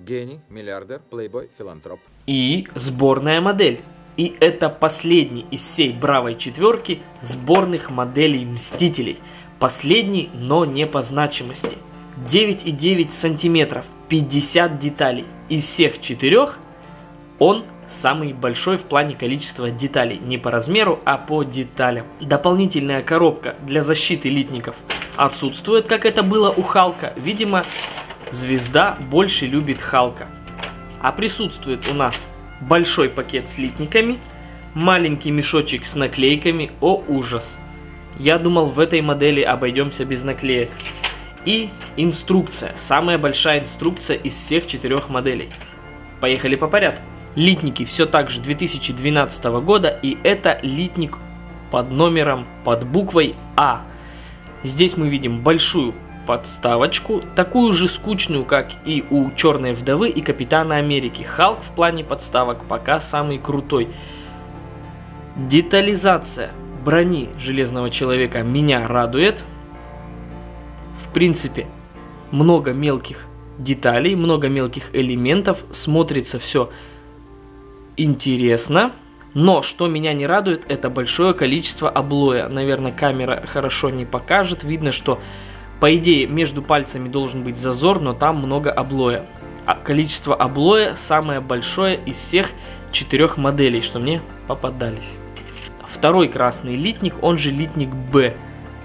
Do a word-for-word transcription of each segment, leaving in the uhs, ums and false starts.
Гений, миллиардер, плейбой, филантроп. И сборная модель. И это последний из всей бравой четверки сборных моделей Мстителей. Последний, но не по значимости. девять и девять сантиметров, пятьдесят деталей. Из всех четырех он самый большой в плане количества деталей. Не по размеру, а по деталям. Дополнительная коробка для защиты литников отсутствует, как это было у Халка. Видимо, звезда больше любит Халка. А присутствует у нас большой пакет с литниками, маленький мешочек с наклейками. О, ужас! Я думал, в этой модели обойдемся без наклеек. И инструкция. Самая большая инструкция из всех четырех моделей. Поехали по порядку. Литники все так же две тысячи двенадцатого года. И это литник под номером, под буквой А. Здесь мы видим большую подставочку. Такую же скучную, как и у Черной Вдовы и Капитана Америки. Халк в плане подставок пока самый крутой. Детализация брони Железного Человека меня радует. В принципе, много мелких деталей, много мелких элементов. Смотрится все интересно. Но что меня не радует, это большое количество облоя. Наверное, камера хорошо не покажет. Видно, что по идее между пальцами должен быть зазор, но там много облоя. А количество облоя самое большое из всех четырех моделей, что мне попадались. Второй красный литник, он же литник Б.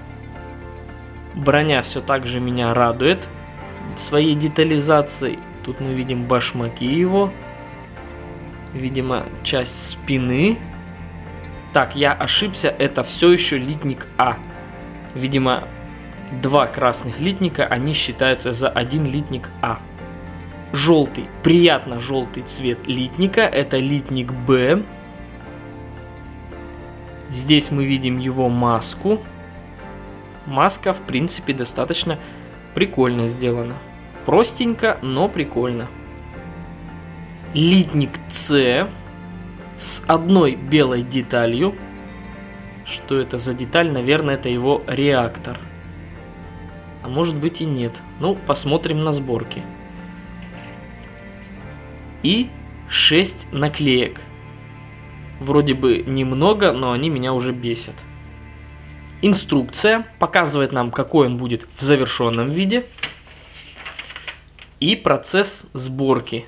Броня все так же меня радует своей детализацией. Тут мы видим башмаки его. Видимо, часть спины. Так, я ошибся, это все еще литник А. Видимо, два красных литника, они считаются за один литник А. Желтый, приятно желтый цвет литника, это литник Б. Здесь мы видим его маску. Маска, в принципе, достаточно прикольно сделана. Простенько, но прикольно. Литник С с одной белой деталью. Что это за деталь? Наверное, это его реактор. А может быть и нет. Ну, посмотрим на сборке. И шесть наклеек. Вроде бы немного, но они меня уже бесят. Инструкция показывает нам, какой он будет в завершенном виде. И процесс сборки.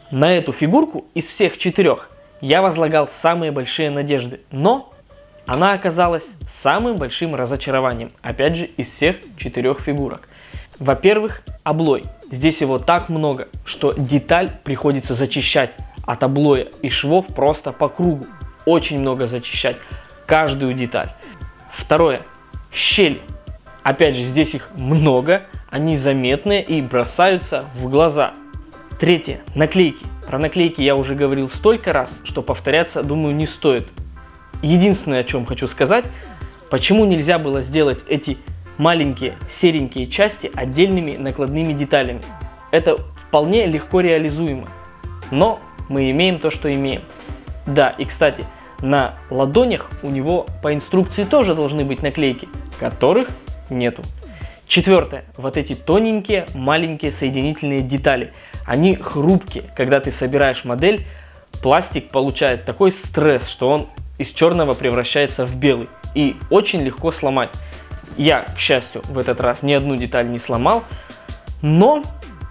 На эту фигурку из всех четырех я возлагал самые большие надежды, но она оказалась самым большим разочарованием, опять же, из всех четырех фигурок. Во-первых, облой. Здесь его так много, что деталь приходится зачищать от облоя и швов просто по кругу. Очень много зачищать каждую деталь. Второе. Щели. Опять же, здесь их много, они заметные и бросаются в глаза. Третье. Наклейки. Про наклейки я уже говорил столько раз, что повторяться, думаю, не стоит. Единственное, о чем хочу сказать, почему нельзя было сделать эти маленькие серенькие части отдельными накладными деталями. Это вполне легко реализуемо, но мы имеем то, что имеем. Да, и кстати, на ладонях у него по инструкции тоже должны быть наклейки, которых нету. Четвертое. Вот эти тоненькие маленькие соединительные детали. Они хрупкие. Когда ты собираешь модель, пластик получает такой стресс, что он из черного превращается в белый. И очень легко сломать. Я, к счастью, в этот раз ни одну деталь не сломал, но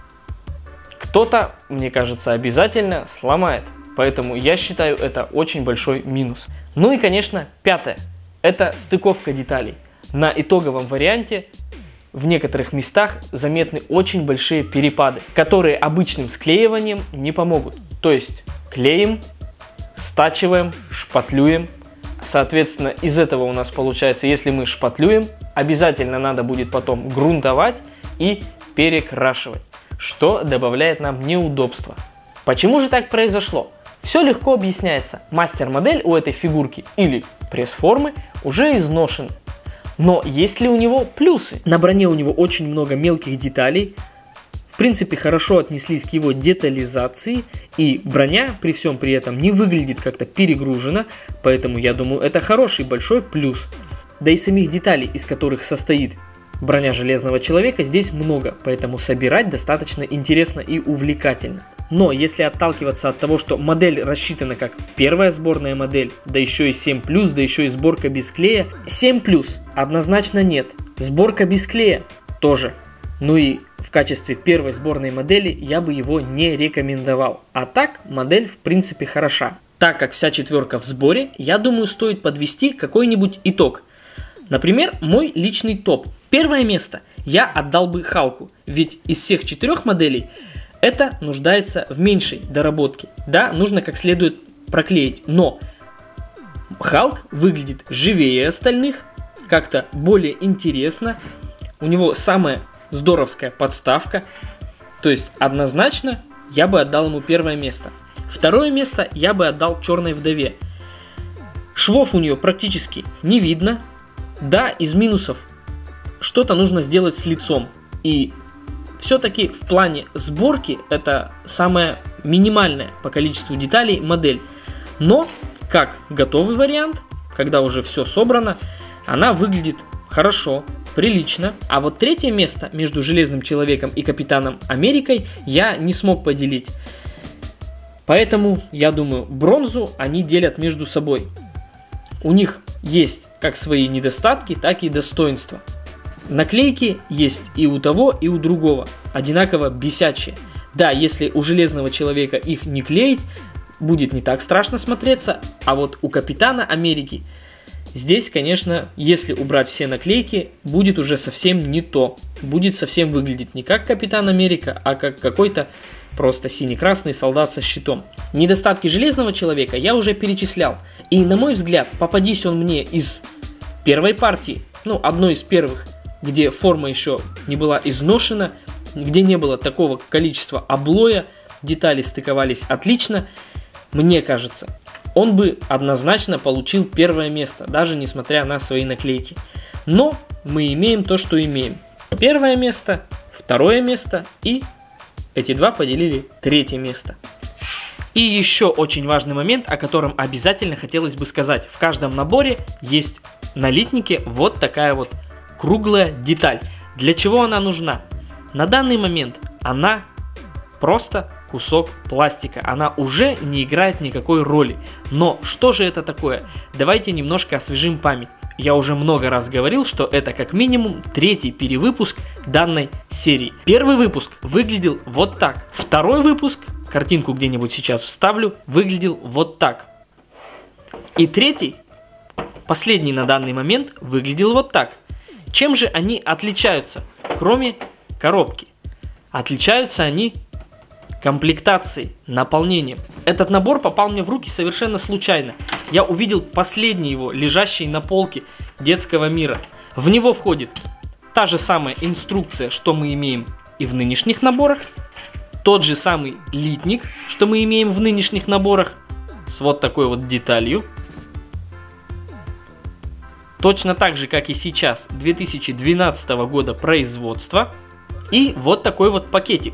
кто-то, мне кажется, обязательно сломает. Поэтому я считаю, это очень большой минус. Ну и, конечно, пятое. Это стыковка деталей. На итоговом варианте в некоторых местах заметны очень большие перепады, которые обычным склеиванием не помогут. То есть клеим, стачиваем, шпатлюем. Соответственно, из этого у нас получается, если мы шпатлюем, обязательно надо будет потом грунтовать и перекрашивать, что добавляет нам неудобства. Почему же так произошло? Все легко объясняется. Мастер-модель у этой фигурки или пресс-формы уже изношена. Но есть ли у него плюсы? На броне у него очень много мелких деталей. В принципе, хорошо отнеслись к его детализации. И броня при всем при этом не выглядит как-то перегружена. Поэтому я думаю, это хороший большой плюс. Да и самих деталей, из которых состоит броня Железного Человека, здесь много. Поэтому собирать достаточно интересно и увлекательно. Но если отталкиваться от того, что модель рассчитана как первая сборная модель, да еще и семь плюс, да еще и сборка без клея, семь плюс однозначно нет, сборка без клея тоже. Ну и в качестве первой сборной модели я бы его не рекомендовал. А так модель в принципе хороша. Так как вся четверка в сборе, я думаю, стоит подвести какой-нибудь итог. Например, мой личный топ. Первое место я отдал бы Халку, ведь из всех четырех моделей это нуждается в меньшей доработке. Да, нужно как следует проклеить. Но Халк выглядит живее остальных, как-то более интересно. У него самая здоровская подставка. То есть однозначно я бы отдал ему первое место. Второе место я бы отдал Черной Вдове. Швов у нее практически не видно. Да, из минусов что-то нужно сделать с лицом. И все-таки в плане сборки это самая минимальная по количеству деталей модель. Но как готовый вариант, когда уже все собрано, она выглядит хорошо, прилично. А вот третье место между Железным Человеком и Капитаном Америкой я не смог поделить. Поэтому, я думаю, бронзу они делят между собой. У них есть как свои недостатки, так и достоинства. Наклейки есть и у того, и у другого, одинаково бесячие. Да, если у Железного Человека их не клеить, будет не так страшно смотреться, а вот у Капитана Америки здесь, конечно, если убрать все наклейки, будет уже совсем не то. Будет совсем выглядеть не как Капитан Америка, а как какой-то просто сине-красный солдат со щитом. Недостатки Железного Человека я уже перечислял. И на мой взгляд, попадись он мне из первой партии, ну, одной из первых, где форма еще не была изношена, где не было такого количества облоя, детали стыковались отлично, мне кажется, он бы однозначно получил первое место, даже несмотря на свои наклейки. Но мы имеем то, что имеем. Первое место, второе место и эти два поделили третье место. И еще очень важный момент, о котором обязательно хотелось бы сказать. В каждом наборе есть на литнике вот такая вот круглая деталь. Для чего она нужна? На данный момент она просто кусок пластика. Она уже не играет никакой роли. Но что же это такое? Давайте немножко освежим память. Я уже много раз говорил, что это как минимум третий перевыпуск данной серии. Первый выпуск выглядел вот так. Второй выпуск картинку где-нибудь сейчас вставлю, выглядел вот так. И третий, последний на данный момент, выглядел вот так. Чем же они отличаются, кроме коробки? Отличаются они комплектацией, наполнением. Этот набор попал мне в руки совершенно случайно. Я увидел последний его, лежащий на полке детского мира. В него входит та же самая инструкция, что мы имеем и в нынешних наборах. Тот же самый литник, что мы имеем в нынешних наборах, с вот такой вот деталью. Точно так же, как и сейчас, две тысячи двенадцатого года производства. И вот такой вот пакетик.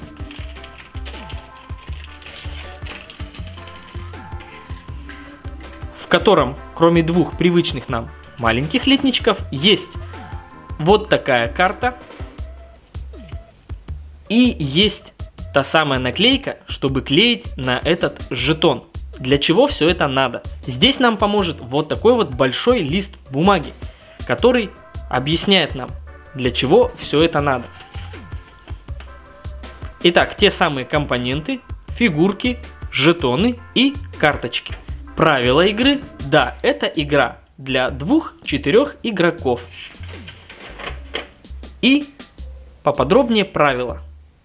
В котором, кроме двух привычных нам маленьких литничков, есть вот такая карта. И есть та самая наклейка, чтобы клеить на этот жетон. Для чего все это надо? Здесь нам поможет вот такой вот большой лист бумаги, который объясняет нам, для чего все это надо. Итак, те самые компоненты, фигурки, жетоны и карточки. Правила игры. Да, это игра для двух-четырех игроков. И поподробнее правила.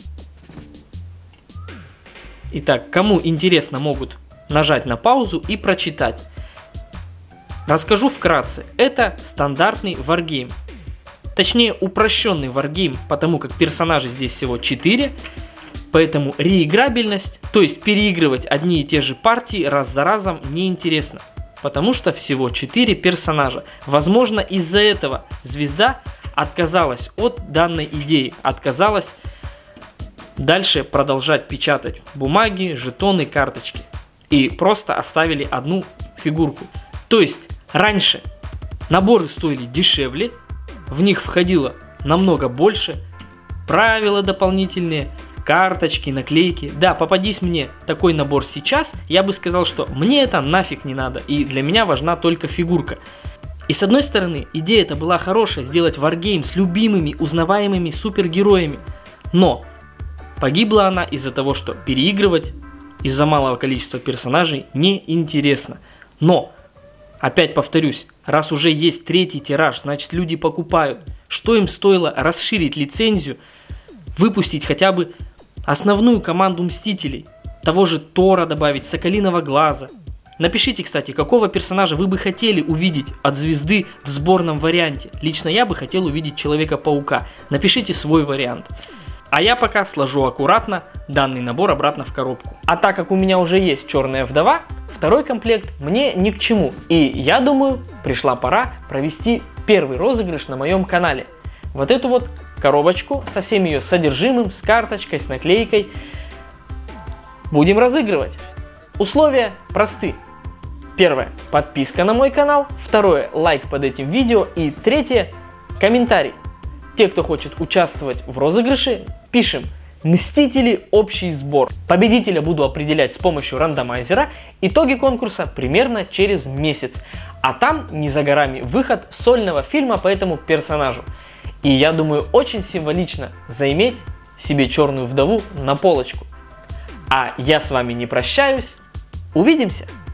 Итак, кому интересно, могут нажать на паузу и прочитать. Расскажу вкратце. Это стандартный варгейм. Точнее, упрощенный варгейм, потому как персонажей здесь всего четыре. Поэтому реиграбельность, то есть переигрывать одни и те же партии раз за разом, неинтересно. Потому что всего четыре персонажа. Возможно, из-за этого звезда отказалась от данной идеи. Отказалась дальше продолжать печатать бумаги, жетоны, карточки. И просто оставили одну фигурку. То есть раньше наборы стоили дешевле, в них входило намного больше, правила дополнительные, карточки, наклейки. Да, попадись мне такой набор сейчас, я бы сказал, что мне это нафиг не надо, и для меня важна только фигурка. И с одной стороны, идея это была хорошая, сделать варгейм с любимыми, узнаваемыми супергероями. Но погибла она из-за того, что переигрывать из-за малого количества персонажей неинтересно. Но, опять повторюсь, раз уже есть третий тираж, значит люди покупают. Что им стоило расширить лицензию, выпустить хотя бы основную команду Мстителей, того же Тора добавить, Соколиного Глаза. Напишите, кстати, какого персонажа вы бы хотели увидеть от звезды в сборном варианте. Лично я бы хотел увидеть Человека-паука. Напишите свой вариант. А я пока сложу аккуратно данный набор обратно в коробку. А так как у меня уже есть Черная Вдова, второй комплект мне ни к чему. И я думаю, пришла пора провести первый розыгрыш на моем канале. Вот эту вот коробочку со всем ее содержимым, с карточкой, с наклейкой будем разыгрывать. Условия просты. Первое, подписка на мой канал. Второе, лайк под этим видео. И третье, комментарий. Те, кто хочет участвовать в розыгрыше, пишем «Мстители. Общий сбор». Победителя буду определять с помощью рандомайзера. Итоги конкурса примерно через месяц. А там не за горами выход сольного фильма по этому персонажу. И я думаю, очень символично заиметь себе Черную Вдову на полочку. А я с вами не прощаюсь. Увидимся!